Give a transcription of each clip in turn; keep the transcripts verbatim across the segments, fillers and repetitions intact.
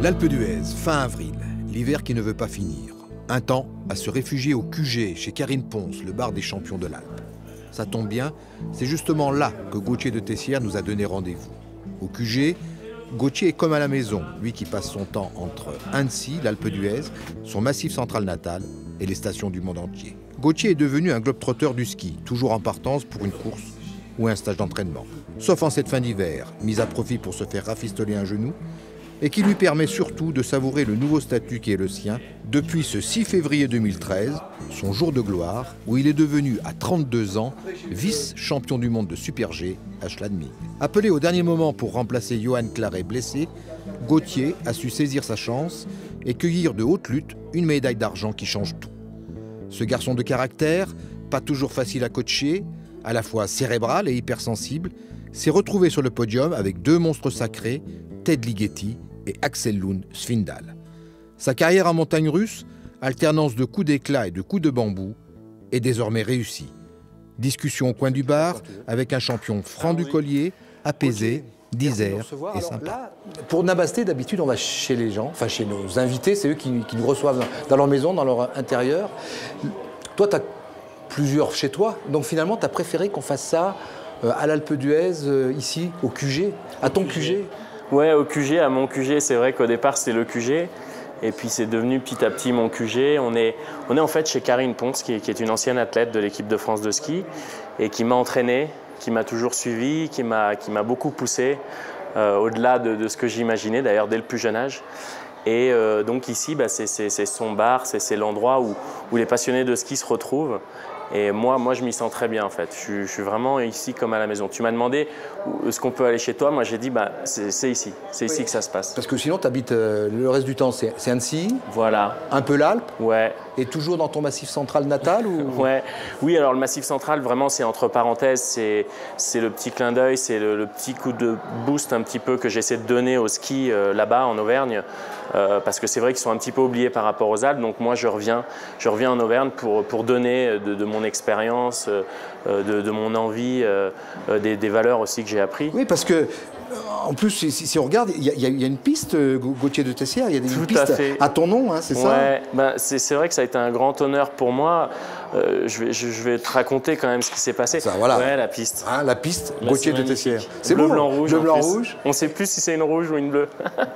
L'Alpe d'Huez, fin avril, l'hiver qui ne veut pas finir. Un temps à se réfugier au Q G, chez Karine Ponce, le bar des champions de l'Alpe. Ça tombe bien, c'est justement là que Gauthier de Tessières nous a donné rendez-vous. Au Q G, Gauthier est comme à la maison, lui qui passe son temps entre Annecy, l'Alpe d'Huez, son massif central natal et les stations du monde entier. Gauthier est devenu un globe-trotteur du ski, toujours en partance pour une course ou un stage d'entraînement. Sauf en cette fin d'hiver, mise à profit pour se faire rafistoler un genou, et qui lui permet surtout de savourer le nouveau statut qui est le sien depuis ce six février deux mille treize, son jour de gloire, où il est devenu à trente-deux ans vice-champion du monde de Super G à Schladming. Appelé au dernier moment pour remplacer Johan Claret blessé, Gauthier a su saisir sa chance et cueillir de haute lutte une médaille d'argent qui change tout. Ce garçon de caractère, pas toujours facile à coacher, à la fois cérébral et hypersensible, s'est retrouvé sur le podium avec deux monstres sacrés, Ted Ligeti et Axel Lund Svindal. Sa carrière en montagne russe, alternance de coups d'éclat et de coups de bambou, est désormais réussie. Discussion au coin du bar avec un champion franc du collier, apaisé, disert et sympa. Là, pour Nabasté, d'habitude, on va chez les gens, enfin chez nos invités, c'est eux qui, qui nous reçoivent dans leur maison, dans leur intérieur. Toi, tu as plusieurs chez toi, donc finalement, tu as préféré qu'on fasse ça euh, à l'Alpe d'Huez, euh, ici, au Q G, à ton Q G. Ouais, au Q G, à mon Q G, c'est vrai qu'au départ c'était le Q G et puis c'est devenu petit à petit mon Q G. On est, on est en fait chez Karine Ponce qui est, qui est une ancienne athlète de l'équipe de France de ski et qui m'a entraîné, qui m'a toujours suivi, qui m'a qui m'a beaucoup poussé euh, au-delà de, de ce que j'imaginais d'ailleurs dès le plus jeune âge. Et euh, donc ici, bah, c'est son bar, c'est l'endroit où, où les passionnés de ski se retrouvent. Et moi, moi je m'y sens très bien en fait. Je, je suis vraiment ici comme à la maison. Tu m'as demandé est-ce qu'on peut aller chez toi. Moi j'ai dit bah, c'est ici, c'est ici oui. que ça se passe. Parce que sinon tu habites euh, le reste du temps, c'est Annecy. Voilà. Un peu l'Alpe. Ouais. Et toujours dans ton massif central natal ou... Ouais. Oui, alors le massif central vraiment c'est entre parenthèses, c'est le petit clin d'œil, c'est le, le petit coup de boost un petit peu que j'essaie de donner au ski euh, là-bas en Auvergne. Euh, parce que c'est vrai qu'ils sont un petit peu oubliés par rapport aux Alpes. Donc moi je reviens, je reviens en Auvergne pour, pour donner de, de mon expérience, euh, de, de mon envie, euh, des, des valeurs aussi que j'ai appris. Oui, parce que en plus, si, si on regarde, il y, y, y a une piste, Gauthier de Tessières, il y a une piste à, à ton nom, hein, c'est ça? Ouais, ben, c'est vrai que ça a été un grand honneur pour moi. Euh, je, vais, je, je vais te raconter quand même ce qui s'est passé. Ça, voilà. Ouais, la piste. Hein, la piste, Gauthier de Tessières. C'est bleu, beau, blanc, rouge. Bleu, blanc, rouge. On ne sait plus si c'est une rouge ou une bleue.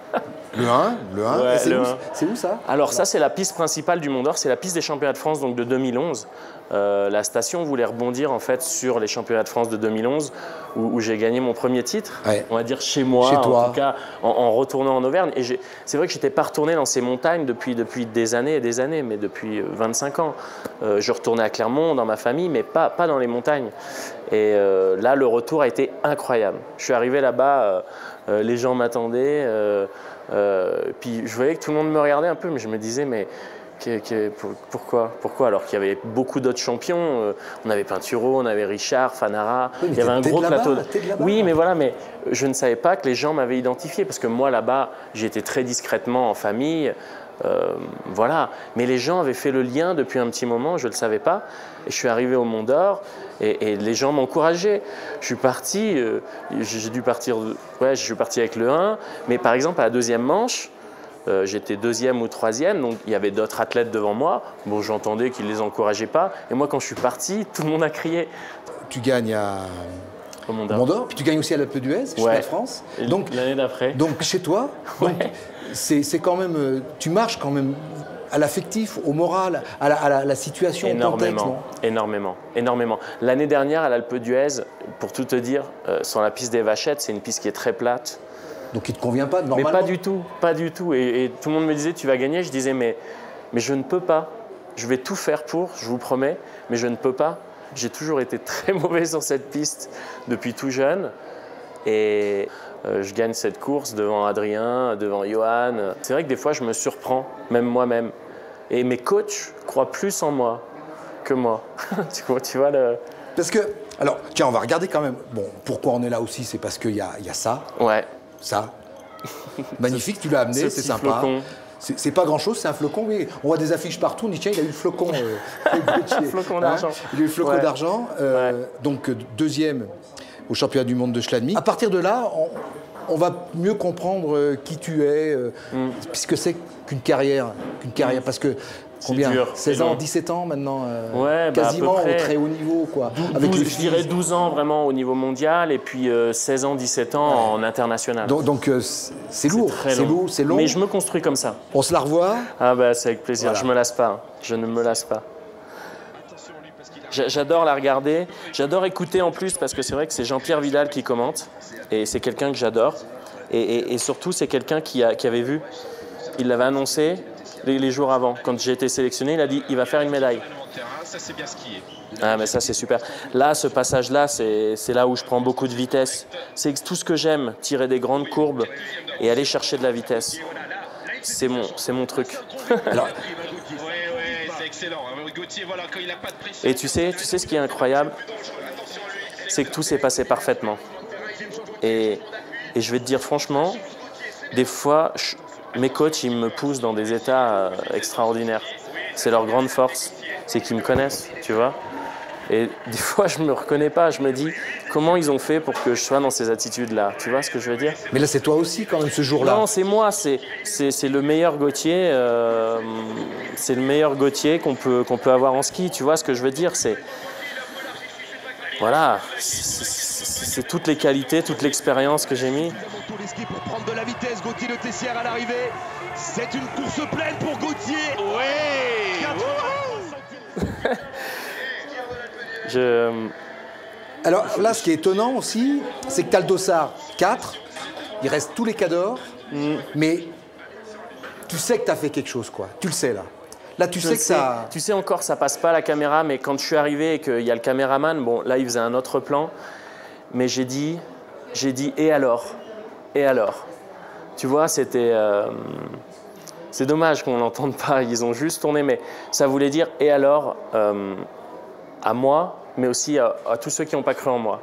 Le un, le un. Ouais, c'est où, où ça? Alors ça, c'est la piste principale du Mont d'Or, c'est la piste des championnats de France donc de deux mille onze. Euh, la station voulait rebondir en fait sur les championnats de France de deux mille onze où, où j'ai gagné mon premier titre, ouais. on va dire chez moi, chez en toi. tout cas en, en retournant en Auvergne. Et c'est vrai que je n'étais pas retourné dans ces montagnes depuis, depuis des années et des années, mais depuis vingt-cinq ans. Euh, je retournais à Clermont dans ma famille, mais pas, pas dans les montagnes. Et euh, là, le retour a été incroyable. Je suis arrivé là-bas, euh, euh, les gens m'attendaient. Euh, Euh, puis je voyais que tout le monde me regardait un peu, mais je me disais, mais que, que, pourquoi, pourquoi alors qu'il y avait beaucoup d'autres champions, euh, on avait Pinturo, on avait Richard, Fanara, oui, il y avait un gros plateau. De... Oui, mais voilà, mais je ne savais pas que les gens m'avaient identifié, parce que moi là-bas, j'étais très discrètement en famille. Euh, voilà, mais les gens avaient fait le lien depuis un petit moment, je ne le savais pas, et je suis arrivé au Mont d'Or et, et les gens m'encourageaient. Je suis parti, euh, j'ai dû partir, ouais, je suis parti avec le un, mais par exemple à la deuxième manche, euh, j'étais deuxième ou troisième, donc il y avait d'autres athlètes devant moi, bon j'entendais qu'ils ne les encourageaient pas, et moi quand je suis parti, tout le monde a crié. Tu gagnes à... au Mont d'Or, puis tu gagnes aussi à l'Alpe d'Huez, championnat ouais. de France. L'année d'après. Donc chez toi, ouais. c'est quand même, tu marches quand même à l'affectif, au moral, à la, à la, la situation, énormément, au contexte, non? Énormément, énormément. L'année dernière à l'Alpe d'Huez, pour tout te dire, euh, sur la piste des Vachettes, c'est une piste qui est très plate. Donc il ne te convient pas normalement? Mais pas du tout, pas du tout. Et, et tout le monde me disait tu vas gagner, je disais mais, mais je ne peux pas. Je vais tout faire pour, je vous promets, mais je ne peux pas. J'ai toujours été très mauvais sur cette piste depuis tout jeune. Et euh, je gagne cette course devant Adrien, devant Johan. C'est vrai que des fois, je me surprends, même moi-même. Et mes coachs croient plus en moi que moi. tu vois, tu vois le... Parce que, alors, tiens, on va regarder quand même. Bon, pourquoi on est là aussi, c'est parce qu'il y a, y a ça. Ouais. Ça. Magnifique, tu l'as amené, c'est sympa. Flocon. C'est pas grand-chose, c'est un flocon, oui. On voit des affiches partout, on dit tiens, il a eu le flocon. Euh, un flocon d'argent. Hein, il a eu le flocon ouais. d'argent. Euh, ouais. Donc, deuxième au championnat du monde de Schladming. À partir de là, on, on va mieux comprendre euh, qui tu es, euh, mm. puisque c'est qu'une carrière, qu'une carrière, mm. parce que combien dur, seize ans, dix-sept ans maintenant, euh, ouais, quasiment bah, au très haut niveau, quoi. douze, avec je dirais douze ans vraiment au niveau mondial et puis euh, seize ans, dix-sept ans ouais. en international. Donc donc euh, c'est lourd, c'est lourd, c'est long. Mais je me construis comme ça. On se la revoit. Ah bah c'est avec plaisir, voilà. Je me lasse pas, je ne me lasse pas. J'adore la regarder, j'adore écouter en plus parce que c'est vrai que c'est Jean-Pierre Vidal qui commente et c'est quelqu'un que j'adore et, et, et surtout c'est quelqu'un qui, qui avait vu, il l'avait annoncé les, les jours avant, quand j'ai été sélectionné, il a dit il va faire une médaille. Ah mais ça c'est super. Là ce passage là c'est là où je prends beaucoup de vitesse, c'est tout ce que j'aime, tirer des grandes courbes et aller chercher de la vitesse, c'est mon, c'est mon truc. Alors, et tu sais, tu sais ce qui est incroyable, c'est que tout s'est passé parfaitement. Et, et je vais te dire franchement, des fois, je, mes coachs, ils me poussent dans des états euh, extraordinaires. C'est leur grande force, c'est qu'ils me connaissent, tu vois. Et des fois, je ne me reconnais pas, je me dis, comment ils ont fait pour que je sois dans ces attitudes-là, tu vois ce que je veux dire? Mais là, c'est toi aussi quand même ce jour-là. Non, c'est moi, c'est le meilleur Gauthier, euh, c'est le meilleur Gauthier qu'on peut, qu'on peut avoir en ski, tu vois ce que je veux dire? C'est voilà, c'est toutes les qualités, toute l'expérience que j'ai mis. Pour prendre de la vitesse, Gauthier de Tessières à l'arrivée, c'est une course pleine pour Gauthier. Ouais. Je... Alors là, ce qui est étonnant aussi, c'est que tu as le dossard quatre, il reste tous les cadors, mm. mais tu sais que tu as fait quelque chose, quoi. Tu le sais, là. Là, tu je sais que sais, ça... Tu sais encore, ça passe pas à la caméra, mais quand je suis arrivé et qu'il y a le caméraman, bon, là, il faisait un autre plan, mais j'ai dit, j'ai dit, et alors? Et alors? Tu vois, c'était... Euh... C'est dommage qu'on n'entende pas, ils ont juste tourné, mais ça voulait dire, et alors, euh, à moi, mais aussi à, à tous ceux qui n'ont pas cru en moi.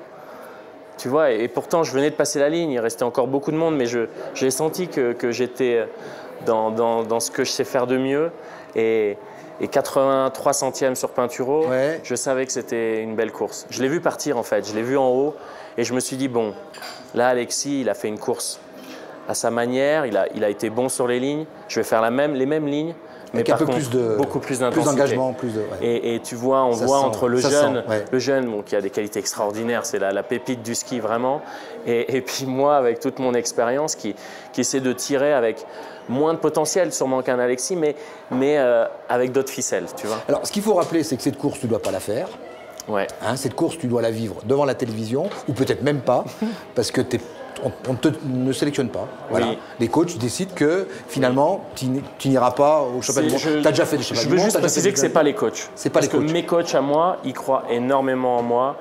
Tu vois, et, et pourtant, je venais de passer la ligne, il restait encore beaucoup de monde, mais j'ai senti que, que j'étais dans, dans, dans ce que je sais faire de mieux. Et, et quatre-vingt-trois centièmes sur Pinturo, ouais. Je savais que c'était une belle course. Je l'ai vu partir, en fait, je l'ai vu en haut, et je me suis dit, bon, là, Alexis, il a fait une course à sa manière, il a, il a été bon sur les lignes, je vais faire la même, les mêmes lignes, mais par contre, plus de, beaucoup plus d'intensité. Plus d'engagement, plus de... Ouais. Et, et tu vois, on ça voit sent, entre le jeune, sent, ouais. le jeune bon, qui a des qualités extraordinaires, c'est la, la pépite du ski vraiment, et, et puis moi, avec toute mon expérience, qui, qui essaie de tirer avec moins de potentiel sûrement qu'un Alexis, mais, mais euh, avec d'autres ficelles, tu vois. Alors, ce qu'il faut rappeler, c'est que cette course, tu ne dois pas la faire. Ouais. Hein, cette course, tu dois la vivre devant la télévision, ou peut-être même pas, parce que t'es on, on te, ne sélectionne pas. Voilà. Oui. Les coachs décident que finalement, tu n'iras pas au championnat du monde. Tu as déjà fait des championnats du monde. Je veux juste préciser que ce n'est pas les coachs. C'est pas Parce les coachs. que mes coachs à moi, ils croient énormément en moi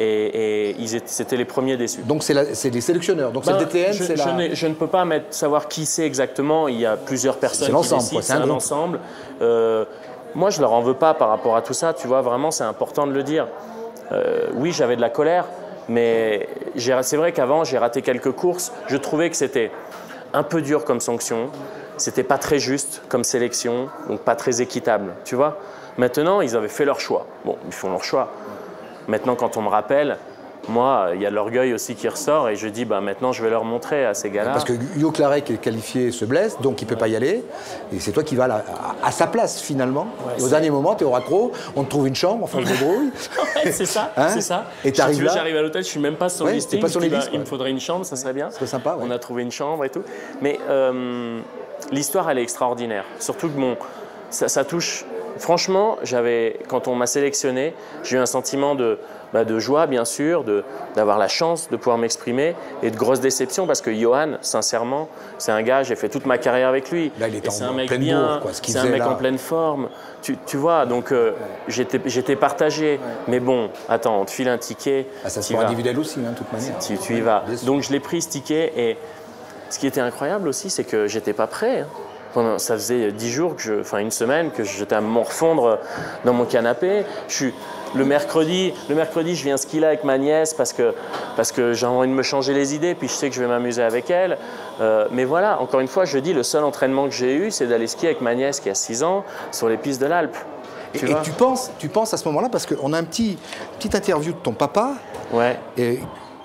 et, et c'était les premiers déçus. Donc c'est les sélectionneurs. Donc ben, c'est le D T N, je, c'est la... je, je ne peux pas mettre, savoir qui c'est exactement. Il y a plusieurs personnes qui décident. C'est un, un ensemble. Euh, moi, je ne leur en veux pas par rapport à tout ça. Tu vois, vraiment, c'est important de le dire. Euh, oui, j'avais de la colère. Mais c'est vrai qu'avant, j'ai raté quelques courses. Je trouvais que c'était un peu dur comme sanction. C'était pas très juste comme sélection, donc pas très équitable, tu vois. Maintenant, ils avaient fait leur choix. Bon, ils font leur choix. Maintenant, quand on me rappelle, moi, il y a l'orgueil aussi qui ressort et je dis, bah, maintenant, je vais leur montrer à ces gars-là. Parce que Hugo Claret, qui est qualifié, se blesse, donc il ne peut pas y aller. Et c'est toi qui vas là, à, à sa place, finalement. Ouais, au dernier moment, tu es au raccro, on te trouve une chambre, enfin, je débrouille. Ouais, c'est ça, hein, c'est ça. Et tu arrives là. J'arrive à l'hôtel, je ne suis même pas sur ouais, le listing. Pas sur les listes, il ouais. me faudrait une chambre, ça serait bien. Ce serait sympa, ouais. On a trouvé une chambre et tout. Mais euh, l'histoire, elle est extraordinaire. Surtout que bon, ça, ça touche... Franchement, quand on m'a sélectionné, j'ai eu un sentiment de, bah, de joie, bien sûr, d'avoir la chance de pouvoir m'exprimer et de grosse déception parce que Johan, sincèrement, c'est un gars, j'ai fait toute ma carrière avec lui. Là, il est c'est un mec bien, c'est un mec là. en pleine forme. Tu, tu vois, donc euh, ouais. j'étais partagé. Ouais. Mais bon, attends, on te file un ticket. Ah, ça se fait individuel aussi, hein, de toute manière. Tu, tu y vas. Donc je l'ai pris ce ticket et ce qui était incroyable aussi, c'est que j'étais pas prêt. Hein. Pendant, ça faisait dix jours, que je, enfin une semaine, que j'étais à me morfondre dans mon canapé. Je suis, le, mercredi, le mercredi, je viens skier avec ma nièce parce que, parce que j'ai envie de me changer les idées, puis je sais que je vais m'amuser avec elle. Euh, mais voilà, encore une fois, je dis, le seul entraînement que j'ai eu, c'est d'aller skier avec ma nièce qui a six ans sur les pistes de l'Alpe. Et, et tu, penses, tu penses à ce moment-là, parce qu'on a un petit, petite interview de ton papa. Ouais. Et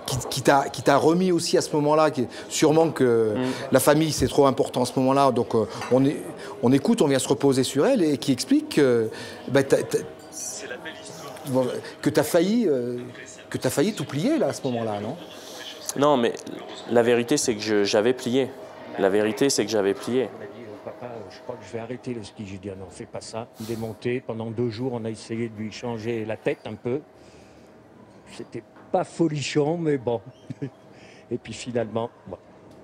qui, qui t'a remis aussi à ce moment-là, sûrement que mm. la famille c'est trop important à ce moment-là, donc euh, on, est, on écoute, on vient se reposer sur elle, et qui explique que bah, t'as, t'as, bon, que tu as failli, euh, que t'as failli tout plier là, à ce moment-là, non? Non, mais la vérité c'est que j'avais plié. La vérité c'est que j'avais plié. Papa, je crois que je vais arrêter le ski. J'ai dit, ah non, fais pas ça. Il est monté. Pendant deux jours, on a essayé de lui changer la tête un peu. C'était pas folichon, mais bon. Et puis finalement, bon.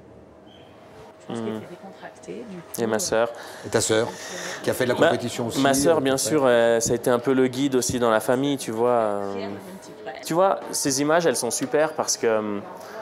Je pense mmh. qu'il était décontracté, du coup. Et ma sœur. Et ta sœur, qui a fait de la compétition ma, aussi. Ma sœur, bien sûr, euh, ça a été un peu le guide aussi dans la famille, tu vois. Euh, tu vois, ces images, elles sont super parce que,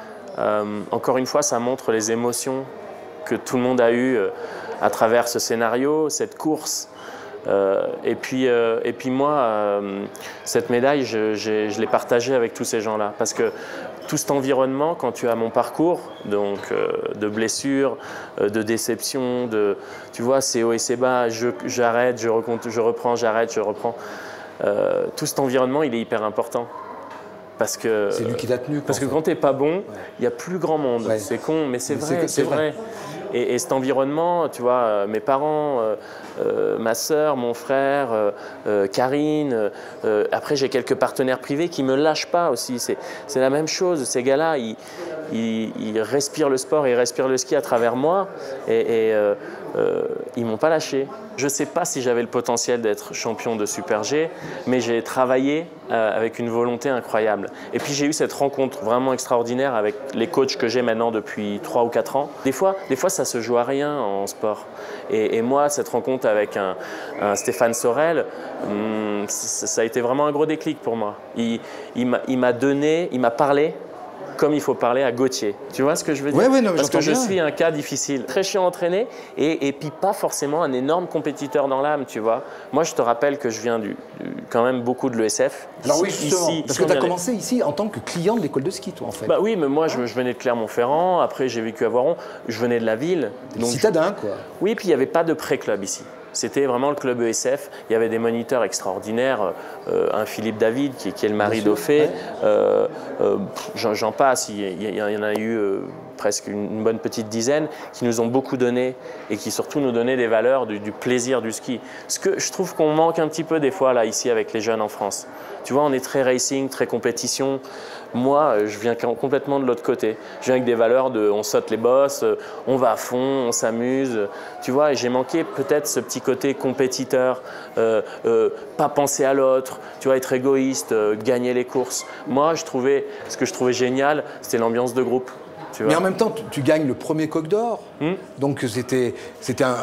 euh, encore une fois, ça montre les émotions que tout le monde a eues euh, à travers ce scénario, cette course. Euh, et, puis, euh, et puis moi, euh, cette médaille, je, je, je l'ai partagée avec tous ces gens-là. Parce que tout cet environnement, quand tu as mon parcours, donc euh, de blessures, euh, de déceptions, de, tu vois, c'est haut et c'est bas, j'arrête, je, je, je reprends, j'arrête, je reprends. Euh, tout cet environnement, il est hyper important. Parce que c'est lui qui t'a tenu. Parce que quand t'es pas bon, il y a plus grand monde. Ouais. C'est con, mais c'est vrai, c'est vrai. vrai. Et, et cet environnement, tu vois, euh, mes parents, euh, euh, ma sœur, mon frère, euh, euh, Karine. Euh, après, j'ai quelques partenaires privés qui me lâchent pas aussi. C'est la même chose. Ces gars-là, ils, ils, ils respirent le sport, ils respirent le ski à travers moi, et, et euh, euh, ils m'ont pas lâché. Je sais pas si j'avais le potentiel d'être champion de Super G, mais j'ai travaillé euh, avec une volonté incroyable. Et puis j'ai eu cette rencontre vraiment extraordinaire avec les coachs que j'ai maintenant depuis trois ou quatre ans. Des fois, des fois, ça se joue à rien en sport. Et, et moi, cette rencontre avec un, un Stéphane Sorel, hum, ça a été vraiment un gros déclic pour moi. Il, il m'a donné, il m'a parlé comme il faut parler à Gauthier. Tu vois ce que je veux dire? Ouais, ouais, non, Parce que je bien. suis un cas difficile, très chiant à entraîner, et, et puis pas forcément un énorme compétiteur dans l'âme, tu vois. Moi, je te rappelle que je viens du, du quand même beaucoup de l'E S F. Alors ici, oui, justement, ici, parce ici, que tu as commencé ici en tant que client de l'école de ski, toi, en fait. Bah oui, mais moi, je, je venais de Clermont-Ferrand, après j'ai vécu à Voiron, je venais de la ville. Donc citadin, quoi. Oui, puis il n'y avait pas de pré-club ici. C'était vraiment le club E S F. Il y avait des moniteurs extraordinaires, euh, un Philippe David qui, qui est le mari d'Ophé, ouais. euh, euh, j'en passe, il y, il y en a eu euh, presque une bonne petite dizaine qui nous ont beaucoup donné et qui surtout nous donnaient des valeurs du, du plaisir du ski. Ce que je trouve qu'on manque un petit peu des fois là ici avec les jeunes en France. Tu vois, on est très racing, très compétition. Moi, je viens complètement de l'autre côté. Je viens avec des valeurs de on saute les bosses, on va à fond, on s'amuse. Tu vois, et j'ai manqué peut-être ce petit côté compétiteur, euh, euh, pas penser à l'autre, tu vois, être égoïste, euh, gagner les courses. Moi, je trouvais, ce que je trouvais génial, c'était l'ambiance de groupe. Tu vois. Mais en même temps, tu, tu gagnes le premier coq d'or. Hmm? Donc c'était un...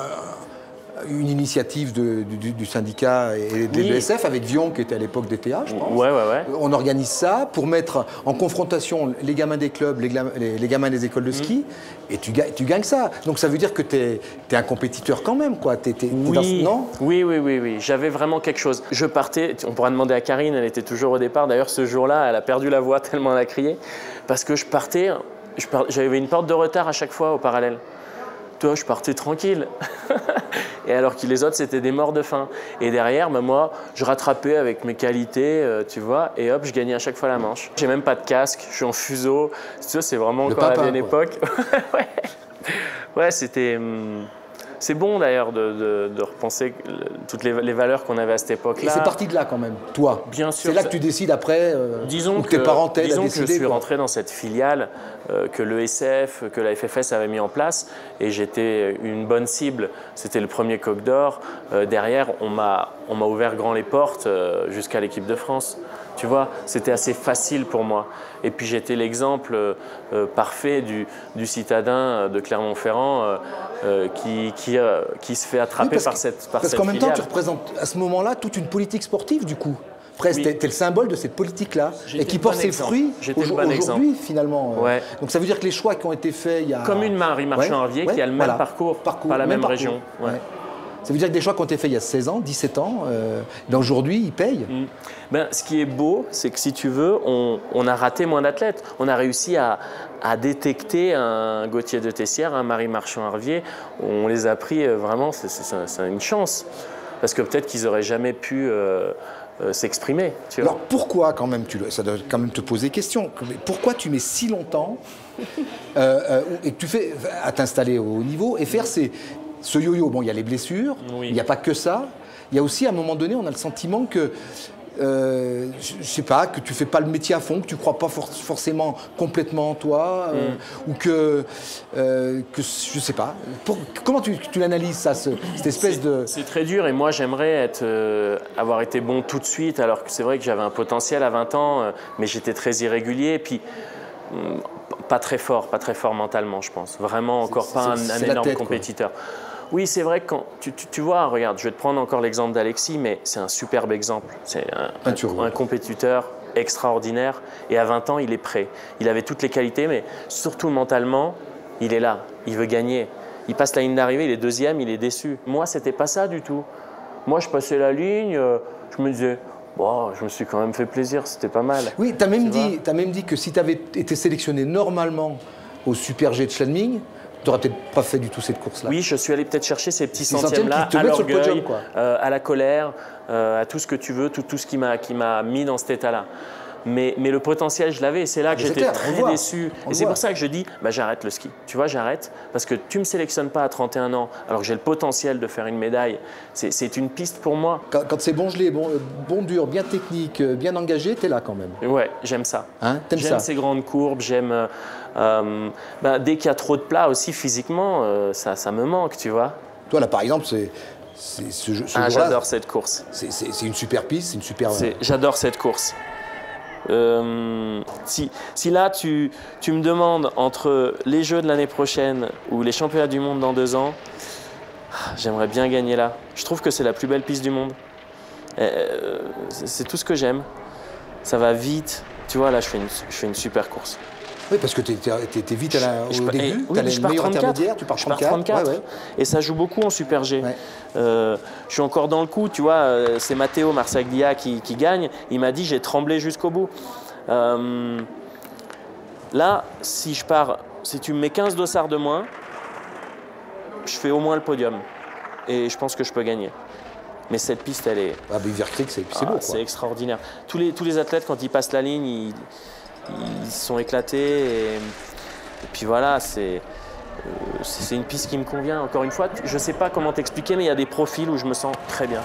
une initiative de, du, du syndicat et de oui. l'E S F avec Vion qui était à l'époque des T A, je pense. Ouais, ouais, ouais. On organise ça pour mettre en confrontation les gamins des clubs, les, les, les gamins des écoles de ski, mmh. et tu, tu gagnes ça. Donc ça veut dire que tu es, es un compétiteur quand même, quoi. T'es, t'es, oui. Dans, non oui, oui, oui, oui. J'avais vraiment quelque chose. Je partais, on pourra demander à Karine, elle était toujours au départ. D'ailleurs, ce jour-là, elle a perdu la voix tellement elle a crié. Parce que je partais, je par... j'avais une porte de retard à chaque fois au parallèle. Toi, je partais tranquille. Et alors que les autres, c'était des morts de faim. Et derrière, bah, moi, je rattrapais avec mes qualités, euh, tu vois, et hop, je gagnais à chaque fois la manche. J'ai même pas de casque, je suis en fuseau. Tu vois, c'est vraiment encore papa, la vieille époque. ouais, ouais c'était... Hum... C'est bon d'ailleurs de, de, de repenser toutes les, les valeurs qu'on avait à cette époque-là. Et c'est parti de là quand même, toi. Bien sûr. C'est là que tu décides après, euh, disons ou que tes parents t'aident à décider. Disons que je suis quoi. rentré dans cette filiale euh, que l'E S F, que la F F S avait mis en place, et j'étais une bonne cible. C'était le premier coq d'or. Euh, derrière, on m'a on m'a ouvert grand les portes euh, jusqu'à l'équipe de France. Tu vois, c'était assez facile pour moi. Et puis j'étais l'exemple euh, parfait du, du citadin de Clermont-Ferrand euh, euh, qui, qui, euh, qui se fait attraper oui, par que, cette par Parce qu'en même temps, tu représentes à ce moment-là toute une politique sportive du coup. Presque, oui. tu es le symbole de cette politique-là et qui porte ses fruits aujourd'hui finalement. Ouais. Donc ça veut dire que les choix qui ont été faits il y a… Comme une Marie Marchand-Harvier ouais, qui ouais, a le voilà. même parcours, parcours, pas la même, même région. Ouais. Ouais. Ça veut dire que des choix qui ont été faits il y a seize ans, dix-sept ans, euh, aujourd'hui, ils payent. Mmh. Ben, ce qui est beau, c'est que si tu veux, on, on a raté moins d'athlètes. On a réussi à, à détecter un Gauthier de Tessières, un Marie Marchand-Harvier. On les a pris vraiment, c'est une chance. Parce que peut-être qu'ils n'auraient jamais pu euh, euh, s'exprimer. Tu vois. Alors pourquoi quand même, tu, ça doit quand même te poser question, pourquoi tu mets si longtemps euh, euh, et que tu fais à t'installer au haut niveau et faire ces, ce yo-yo? Bon, il y a les blessures, Oui. il n'y a pas que ça, il y a aussi à un moment donné, on a le sentiment que Euh, je, je sais pas, que tu fais pas le métier à fond, que tu crois pas for forcément complètement en toi, euh, mm. ou que, euh, que, je sais pas. Pour, comment tu, tu l'analyses ça, ce, cette espèce de... C'est très dur et moi j'aimerais être, euh, avoir été bon tout de suite, alors que c'est vrai que j'avais un potentiel à vingt ans, euh, mais j'étais très irrégulier, et puis euh, pas très fort, pas très fort mentalement je pense. Vraiment encore pas un, un énorme tête, compétiteur. Quoi. Oui, c'est vrai que quand tu, tu, tu vois, regarde, je vais te prendre encore l'exemple d'Alexis, mais c'est un superbe exemple. C'est un, un, un compétiteur extraordinaire et à vingt ans, il est prêt. Il avait toutes les qualités, mais surtout mentalement, il est là, il veut gagner. Il passe la ligne d'arrivée, il est deuxième, il est déçu. Moi, c'était pas ça du tout. Moi, je passais la ligne, je me disais, bon, je me suis quand même fait plaisir, c'était pas mal. Oui, tu as même, même dit que si tu avais été sélectionné normalement au Super G de Schladming, tu n'aurais peut-être pas fait du tout cette course-là. Oui, je suis allé peut-être chercher ces petits centièmes-là à l'orgueil, euh, à la colère, euh, à tout ce que tu veux, tout, tout ce qui m'a qui m'a mis dans cet état-là. Mais, mais le potentiel, je l'avais et c'est là que j'étais très déçu. Et c'est pour ça que je dis, bah, j'arrête le ski. Tu vois, j'arrête parce que tu ne me sélectionnes pas à trente et un ans alors que j'ai le potentiel de faire une médaille. C'est une piste pour moi. Quand, quand c'est bon gelé, bon, bon dur, bien technique, bien engagé, tu es là quand même. Ouais, j'aime ça. Hein, j'aime ces grandes courbes, j'aime… Euh, bah, dès qu'il y a trop de plats aussi physiquement, euh, ça, ça me manque, tu vois. Toi là par exemple, c'est… Ce, ce ah, j'adore cette course. C'est une super piste, c'est une super… J'adore cette course. Euh, si, si là tu, tu me demandes entre les Jeux de l'année prochaine ou les championnats du monde dans deux ans, j'aimerais bien gagner là. Je trouve que c'est la plus belle piste du monde. Euh, c'est tout ce que j'aime. Ça va vite. Tu vois, là, je fais une, je fais une super course. Oui, parce que tu étais vite à la, au je, début, tu oui, as le meilleur intermédiaire, tu pars trente-quatre. trente-quatre ouais, ouais. Et ça joue beaucoup en Super G. Ouais. Euh, je suis encore dans le coup, tu vois, c'est Matteo Marsaglia qui, qui gagne. Il m'a dit, j'ai tremblé jusqu'au bout. Euh, là, si je pars, si tu me mets quinze dossards de moins, je fais au moins le podium. Et je pense que je peux gagner. Mais cette piste, elle est… Ah, Beaver Creek, c'est ah, beau. C'est extraordinaire. Tous les, tous les athlètes, quand ils passent la ligne, ils… Ils sont éclatés et, et puis voilà, c'est euh, c'est une piste qui me convient. Encore une fois, je ne sais pas comment t'expliquer, mais il y a des profils où je me sens très bien.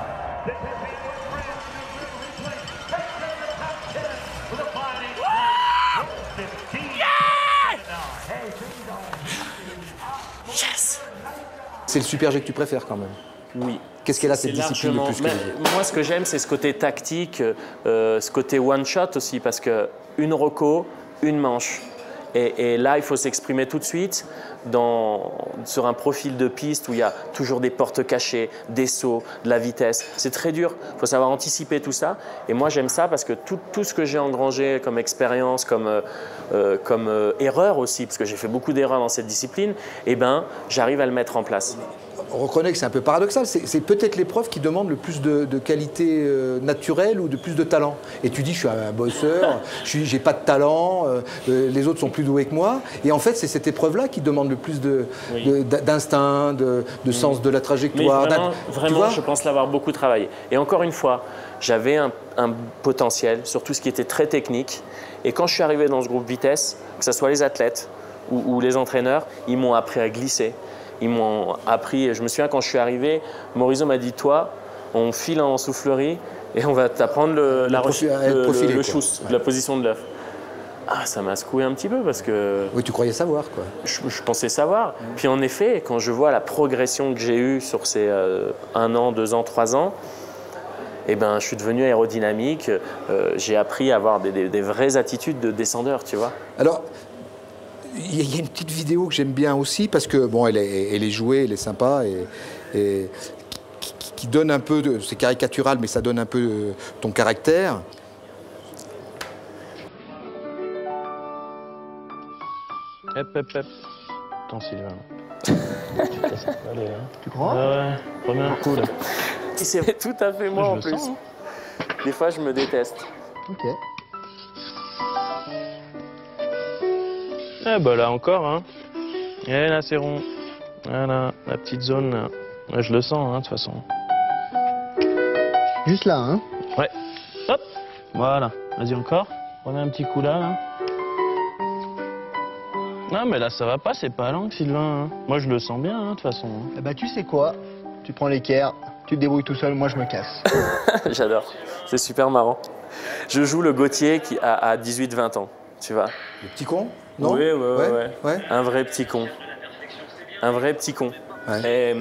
Yes. C'est le Super G que tu préfères quand même? Oui. Qu'est-ce qu'elle a cette discipline de plus que mais, moi, ce que j'aime, c'est ce côté tactique, euh, ce côté one-shot aussi, parce qu'une reco, une manche. Et, et là, il faut s'exprimer tout de suite dans, sur un profil de piste où il y a toujours des portes cachées, des sauts, de la vitesse. C'est très dur, il faut savoir anticiper tout ça. Et moi, j'aime ça parce que tout, tout ce que j'ai engrangé comme expérience, comme, euh, comme euh, erreur aussi, parce que j'ai fait beaucoup d'erreurs dans cette discipline, eh ben, j'arrive à le mettre en place. On reconnaît que c'est un peu paradoxal, c'est peut-être l'épreuve qui demande le plus de, de qualité euh, naturelle ou de plus de talent. Et tu dis, je suis un bosseur, je n'ai pas de talent, euh, les autres sont plus doués que moi. Et en fait, c'est cette épreuve-là qui demande le plus d'instinct, de, de, de, de sens de la trajectoire. Mais vraiment, vraiment je pense l'avoir beaucoup travaillé. Et encore une fois, j'avais un, un potentiel sur tout ce qui était très technique. Et quand je suis arrivé dans ce groupe vitesse, que ce soit les athlètes ou, ou les entraîneurs, ils m'ont appris à glisser. Ils m'ont appris, je me souviens quand je suis arrivé, Morizot m'a dit, toi, on file en soufflerie et on va t'apprendre le, la, profil, le, profilé, le, le chousse, ouais. La position de l'œuf. Ah, ça m'a secoué un petit peu parce que… Oui, tu croyais savoir quoi. Je, je pensais savoir. Mmh. Puis en effet, quand je vois la progression que j'ai eue sur ces euh, un an, deux ans, trois ans, eh ben, je suis devenu aérodynamique. Euh, j'ai appris à avoir des, des, des vraies attitudes de descendeur, tu vois. Alors, il y a une petite vidéo que j'aime bien aussi parce que bon, elle est, elle est jouée, elle est sympa et, et qui, qui donne un peu de, c'est caricatural, mais ça donne un peu ton caractère. Hop, hop, hop. Attends, Sylvain. Allez, hein. Tu crois? Ah ouais, première coup là. C'est tout à fait moi je en plus. Sens, hein. Des fois, je me déteste. Ok. Ah bah là encore, hein. Et là c'est rond. Voilà, la petite zone là. Là, je le sens, hein, de toute façon. Juste là, hein. Ouais. Hop. Voilà. Vas-y encore. Remets un petit coup là, là. Non, mais là, ça va pas, c'est pas lent, Sylvain. Hein. Moi, je le sens bien, hein, de toute façon. Eh bah, tu sais quoi? Tu prends l'équerre, tu te débrouilles tout seul, moi, je me casse. J'adore. C'est super marrant. Je joue le Gauthier qui a, a dix-huit vingt ans, tu vois. Le petit con? Non? Oui, ouais, ouais, ouais, ouais. ouais. Un vrai petit con. Un vrai petit con. Ouais. Et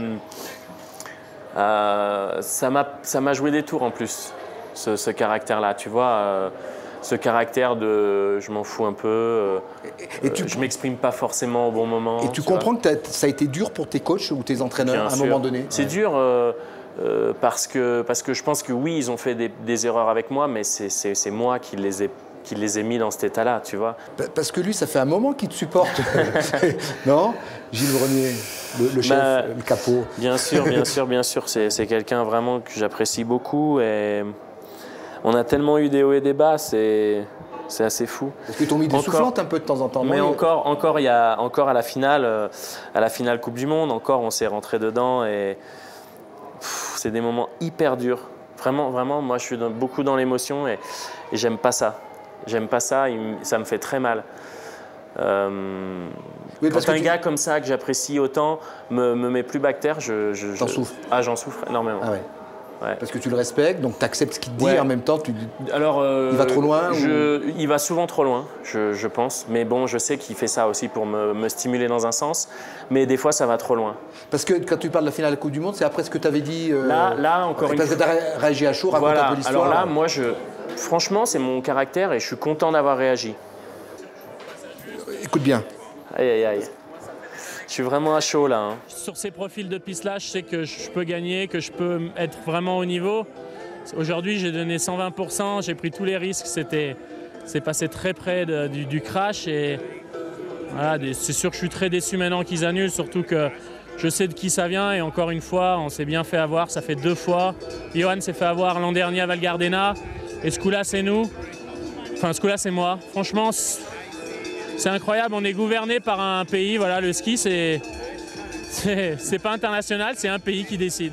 euh, ça m'a joué des tours en plus, ce, ce caractère-là, tu vois. Euh, ce caractère de je m'en fous un peu, euh, et, et tu, euh, je m'exprime pas forcément au bon moment. Et tu, tu comprends vois. que ça a été dur pour tes coachs ou tes entraîneurs Bien à un sûr. moment donné? C'est ouais. dur euh, euh, parce, que, parce que je pense que oui, ils ont fait des, des erreurs avec moi, mais c'est moi qui les ai qui les ai mis dans cet état-là, tu vois. Parce que lui, ça fait un moment qu'il te supporte, non? Gilles Grenier, le, le chef, bah, le capot. Bien sûr, bien sûr, bien sûr. C'est quelqu'un vraiment que j'apprécie beaucoup et on a tellement eu des hauts et des bas, c'est assez fou. Parce qu'ils t'ont mis des encore, soufflantes un peu de temps en temps. Mais non, encore, encore, il y a encore à la finale, à la finale Coupe du Monde, encore, on s'est rentré dedans et c'est des moments hyper durs. Vraiment, vraiment, moi, je suis dans, beaucoup dans l'émotion et, et j'aime pas ça. J'aime pas ça, il, ça me fait très mal. Euh, oui, quand un tu... gars comme ça que j'apprécie autant me, me met plus bactère, je, je, j'en souffre. Ah, j'en souffre énormément. Ah ouais. Ouais. Parce que tu le respectes, donc tu acceptes ce qu'il te dit, ouais. en même temps tu Alors, euh, il va trop loin je, ou... Il va souvent trop loin, je, je pense. Mais bon, je sais qu'il fait ça aussi pour me, me stimuler dans un sens. Mais des fois, ça va trop loin. Parce que quand tu parles de la finale de la Coupe du Monde, c'est après ce que tu avais dit euh... Là, là, encore une fois. Parce que tu as réagi à chaud, raconte voilà. un peu l'histoire. Alors là, moi, je, franchement, c'est mon caractère et je suis content d'avoir réagi. Écoute bien. Aïe, aïe, aïe. Je suis vraiment à chaud là. Hein. Sur ces profils de piste-là, je sais que je peux gagner, que je peux être vraiment au niveau. Aujourd'hui, j'ai donné cent vingt pour cent, j'ai pris tous les risques. C'est passé très près de, du, du crash. Et voilà, c'est sûr que je suis très déçu maintenant qu'ils annulent, surtout que je sais de qui ça vient. Et encore une fois, on s'est bien fait avoir, ça fait deux fois. Johan s'est fait avoir l'an dernier à Val Gardena. Et ce coup-là, c'est nous. Enfin, ce coup-là, c'est moi. Franchement, c'est incroyable, on est gouverné par un pays, voilà, le ski c'est c'est pas international, c'est un pays qui décide.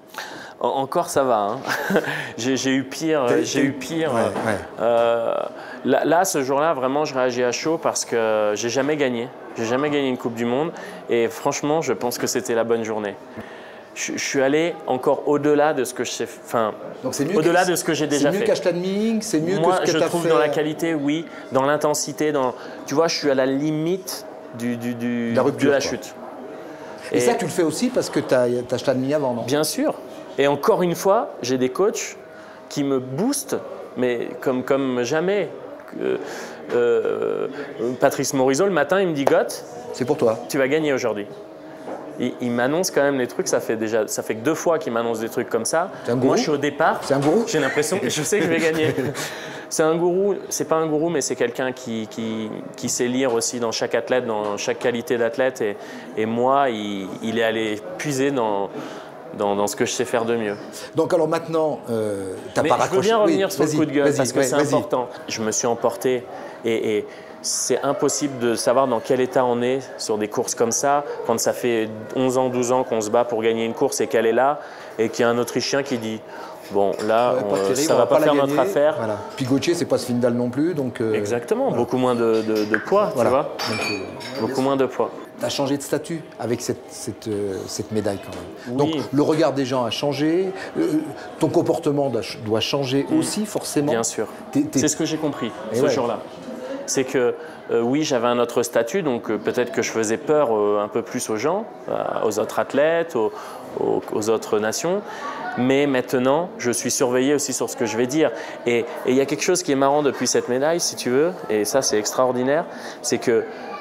Encore ça va, hein. j'ai eu pire, j'ai eu pire. Ouais, ouais. Euh, là, là, ce jour-là, vraiment, je réagis à chaud parce que j'ai jamais gagné, j'ai jamais gagné une Coupe du Monde et franchement, je pense que c'était la bonne journée. Je, je suis allé encore au-delà de ce que je sais, enfin, au-delà de ce que j'ai déjà fait. C'est mieux qu'Ashlandming, c'est mieux Moi, que ce que tu as fait. Moi, je trouve dans la qualité, oui, dans l'intensité, dans, tu vois, je suis à la limite du, du, du, la rupture, de la quoi. chute. Et, et ça, tu le fais aussi parce que tu as, as Ashlandming avant, non? Bien sûr. Et encore une fois, j'ai des coachs qui me boostent, mais comme, comme jamais. Euh, euh, Patrice Morizot, le matin, il me dit « Goth, c'est pour toi. Tu vas gagner aujourd'hui ». Il, il m'annonce quand même des trucs, ça fait déjà, ça fait que deux fois qu'il m'annonce des trucs comme ça. Un gourou. Moi, je suis au départ. C'est un gourou. J'ai l'impression que je sais que je vais gagner. C'est un gourou, c'est pas un gourou, mais c'est quelqu'un qui, qui, qui sait lire aussi dans chaque athlète, dans chaque qualité d'athlète. Et, et moi, il, il est allé puiser dans, dans, dans ce que je sais faire de mieux. Donc alors maintenant, euh, t'as pas raccroché. Je veux bien revenir oui, sur le coup de gueule parce que ouais, c'est important. Je me suis emporté et, et c'est impossible de savoir dans quel état on est sur des courses comme ça, quand ça fait onze ans, douze ans qu'on se bat pour gagner une course et qu'elle est là, et qu'il y a un Autrichien qui dit « Bon, là, ouais, on, terrible, ça ne va pas, pas faire gagner. notre affaire. Voilà. » Puis Gauthier, c'est pas Svindal non plus. Donc, euh, Exactement, voilà. beaucoup moins de, de, de poids, voilà. tu vois. Donc, euh, beaucoup moins de poids. Tu as changé de statut avec cette, cette, euh, cette médaille quand même. Oui. Donc le regard des gens a changé, euh, ton comportement doit, doit changer mmh. aussi forcément. Bien sûr, c'est ce que j'ai compris et ce ouais. jour-là. C'est que euh, oui, j'avais un autre statut, donc euh, peut-être que je faisais peur euh, un peu plus aux gens, euh, aux autres athlètes, aux, aux, aux autres nations. Mais maintenant, je suis surveillé aussi sur ce que je vais dire. Et il y a quelque chose qui est marrant depuis cette médaille, si tu veux, et ça c'est extraordinaire, c'est que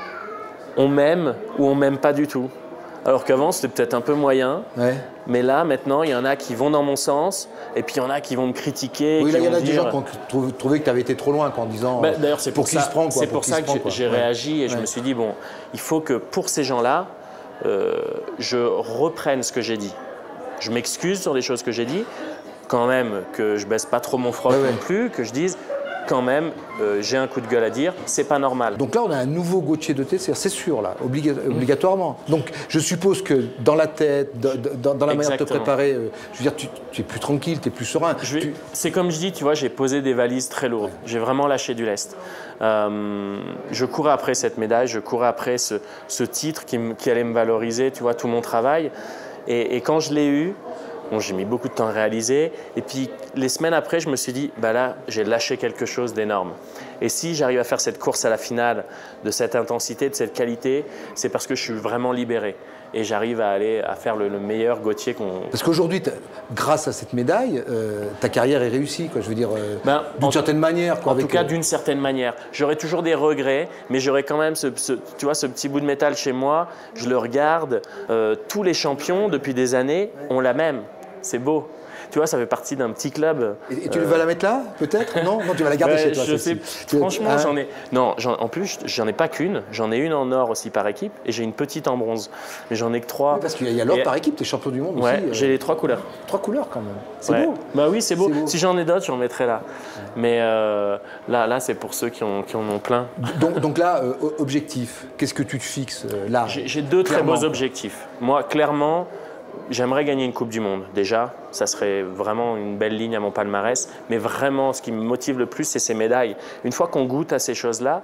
on m'aime ou on m'aime pas du tout. Alors qu'avant, c'était peut-être un peu moyen. Ouais. Mais là, maintenant, il y en a qui vont dans mon sens et puis il y en a qui vont me critiquer. Oui, là, il y en a dire... des gens qui ont trouvé que tu avais été trop loin en disant bah, d'ailleurs, c'est pour, pour, ça, pour, pour ça que j'ai ouais. réagi et ouais. je me suis dit, bon, il faut que pour ces gens-là, euh, je reprenne ce que j'ai dit. Je m'excuse sur les choses que j'ai dit, quand même que je baisse pas trop mon froc ouais, non ouais. plus, que je dise, quand même, euh, j'ai un coup de gueule à dire, c'est pas normal. Donc là, on a un nouveau Gauthier de Tessier, c'est sûr, là, obliga obligatoirement. Donc je suppose que dans la tête, dans, dans, dans la manière de te préparer, euh, je veux dire, tu, tu es plus tranquille, tu es plus serein. Tu... C'est comme je dis, tu vois, j'ai posé des valises très lourdes. J'ai vraiment lâché du lest. Euh, je courais après cette médaille, je courais après ce, ce titre qui, qui allait me valoriser, tu vois, tout mon travail. Et, et quand je l'ai eu, bon, j'ai mis beaucoup de temps à réaliser. Et puis, les semaines après, je me suis dit, bah là, j'ai lâché quelque chose d'énorme. Et si j'arrive à faire cette course à la finale de cette intensité, de cette qualité, c'est parce que je suis vraiment libéré. Et j'arrive à aller à faire le, le meilleur Gauthier qu'on... Parce qu'aujourd'hui, grâce à cette médaille, euh, ta carrière est réussie, quoi. Je veux dire, euh, ben, d'une certaine manière. Quoi, en avec tout cas, euh... d'une certaine manière. J'aurai toujours des regrets, mais j'aurai quand même ce, ce, tu vois, ce petit bout de métal chez moi. Je le regarde. Euh, tous les champions, depuis des années, ont la même. C'est beau. Tu vois, ça fait partie d'un petit club. Et, et tu euh... vas la mettre là, peut-être? Non, non, tu vas la garder ouais, chez toi. Je sais, franchement, hein? j'en ai. Non, en plus, j'en ai pas qu'une. J'en ai une en or aussi par équipe, et j'ai une petite en bronze. Mais j'en ai que trois. Oui, parce qu'il y a l'or et... par équipe. Tu es champion du monde ouais, aussi. Ouais, j'ai euh... les trois couleurs. Trois couleurs quand même. C'est ouais. beau. Bah oui, c'est beau. beau. Si j'en ai d'autres, j'en mettrai là. Ouais. Mais euh, là, là, c'est pour ceux qui, ont, qui en ont plein. Donc, donc là, euh, objectif. Qu'est-ce que tu te fixes euh, là? J'ai deux clairement. très beaux objectifs. Moi, clairement. J'aimerais gagner une Coupe du Monde, déjà. Ça serait vraiment une belle ligne à mon palmarès. Mais vraiment, ce qui me motive le plus, c'est ces médailles. Une fois qu'on goûte à ces choses-là,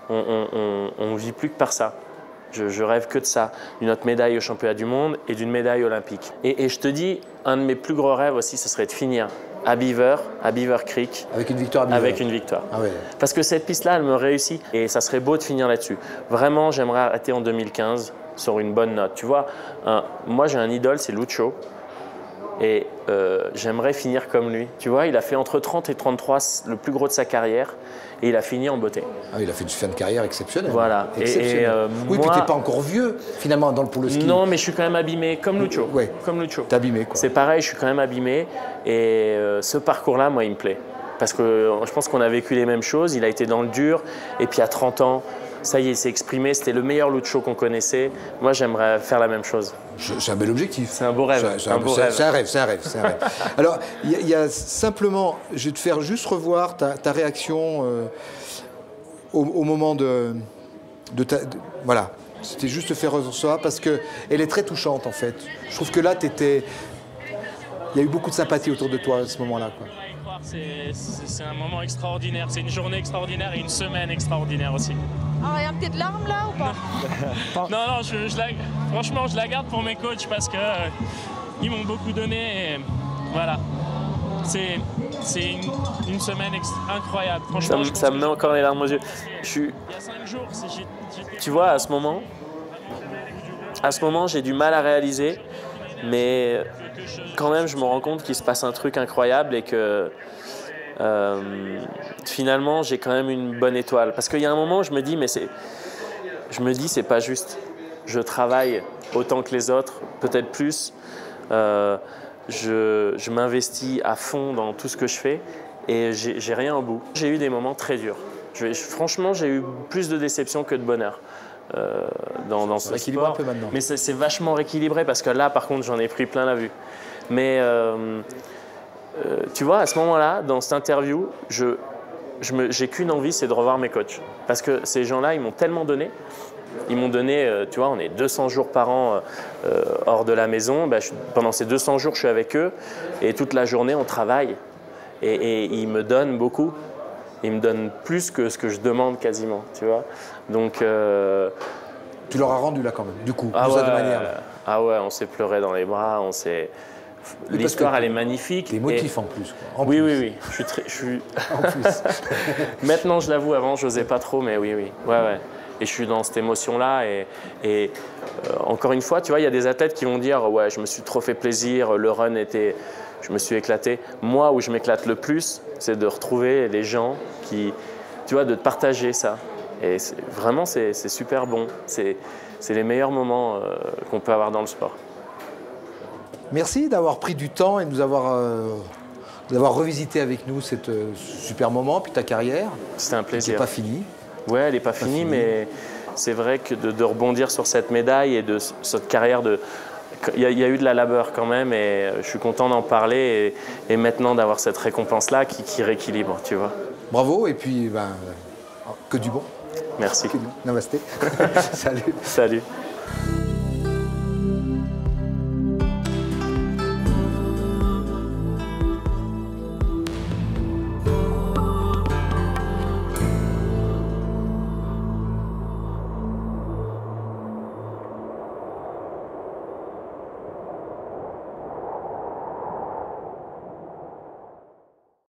on ne vit plus que par ça. Je, je rêve que de ça. D'une autre médaille au championnat du monde et d'une médaille olympique. Et, et je te dis, un de mes plus gros rêves aussi, ce serait de finir à Beaver, à Beaver Creek. Avec une victoire à Beaver. Avec une victoire. Ah ouais. Parce que cette piste-là, elle me réussit. Et ça serait beau de finir là-dessus. Vraiment, j'aimerais arrêter en deux mille quinze. Sur une bonne note. Tu vois, un, moi j'ai un idole, c'est Lucho. Et euh, j'aimerais finir comme lui. Tu vois, il a fait entre trente et trente-trois le plus gros de sa carrière. Et il a fini en beauté. Ah, il a fait une fin de carrière exceptionnelle. Voilà. Exceptionnelle. Et, et, euh, oui, moi... puis tu n'es pas encore vieux, finalement, dans le, pour le ski. Non, mais je suis quand même abîmé, comme Lucho. Ouais. Comme Lucho. T'es abîmé, quoi. C'est pareil, je suis quand même abîmé. Et euh, ce parcours-là, moi, il me plaît. Parce que je pense qu'on a vécu les mêmes choses. Il a été dans le dur. Et puis à trente ans, ça y est, il s'est exprimé, c'était le meilleur Lucho qu'on connaissait. Moi, j'aimerais faire la même chose. C'est un bel objectif. C'est un beau rêve. C'est un, un, un rêve, c'est un rêve, c'est un rêve. Alors, il y, y a simplement, je vais te faire juste revoir ta, ta réaction euh, au, au moment de, de ta... De, voilà, c'était juste te faire recevoir parce qu'elle est très touchante, en fait. Je trouve que là, tu étais... Il y a eu beaucoup de sympathie autour de toi à ce moment-là, quoi. C'est un moment extraordinaire, c'est une journée extraordinaire et une semaine extraordinaire aussi. Ah, il y a une petite larme là ou pas? Non, non, je, je la, franchement, je la garde pour mes coachs parce qu'ils euh, m'ont beaucoup donné. Et, voilà, c'est une, une semaine incroyable. Franchement, ça, ça me met encore les larmes aux yeux. Je suis... Il y a cinq jours, tu vois, à ce moment, à ce moment, j'ai du mal à réaliser, mais quand même, je me rends compte qu'il se passe un truc incroyable et que euh, finalement, j'ai quand même une bonne étoile. Parce qu'il y a un moment où je me dis, mais c'est, je me dis, c'est pas juste. Je travaille autant que les autres, peut-être plus. Euh, je je m'investis à fond dans tout ce que je fais et j'ai rien au bout. J'ai eu des moments très durs. Je, je, franchement, j'ai eu plus de déception que de bonheur. Euh, dans, dans ce sport, un peu maintenant. Mais c'est vachement rééquilibré parce que là, par contre, j'en ai pris plein la vue. Mais euh, euh, tu vois, à ce moment-là, dans cette interview, je, je me, j'ai qu'une envie, c'est de revoir mes coachs. Parce que ces gens-là, ils m'ont tellement donné. Ils m'ont donné, euh, tu vois, on est deux cents jours par an euh, hors de la maison. Ben, je, pendant ces deux cents jours, je suis avec eux et toute la journée, on travaille. Et, et ils me donnent beaucoup. Ils me donnent plus que ce que je demande quasiment, tu vois. Donc, euh... tu leur as rendu là quand même, du coup, ah de ouais, cette manière. Ah ouais, on s'est pleuré dans les bras, on s'est. L'histoire, elle est magnifique. T'es émotif et... en plus. Quoi. En oui, plus. oui, oui. Je suis très. Je suis... en plus. Maintenant, je l'avoue. Avant, je n'osais pas trop, mais oui, oui. Ouais, ouais. Et je suis dans cette émotion-là. Et, et euh, encore une fois, tu vois, il y a des athlètes qui vont dire, ouais, je me suis trop fait plaisir. Le run était. Je me suis éclaté. Moi, où je m'éclate le plus, c'est de retrouver les gens qui, tu vois, de partager ça. Et vraiment, c'est super bon. C'est les meilleurs moments euh, qu'on peut avoir dans le sport. Merci d'avoir pris du temps et de nous avoir, euh, d'avoir revisité avec nous cet euh, super moment, puis ta carrière. C'était un plaisir. Elle n'est pas finie. Ouais, elle n'est pas, pas finie, finie, mais c'est vrai que de, de rebondir sur cette médaille et de cette carrière de il y, a, il y a eu de la labeur quand même et je suis content d'en parler et, et maintenant d'avoir cette récompense-là qui, qui rééquilibre, tu vois. Bravo et puis ben, que du bon. Merci. Que du bon. Namasté. Salut. Salut.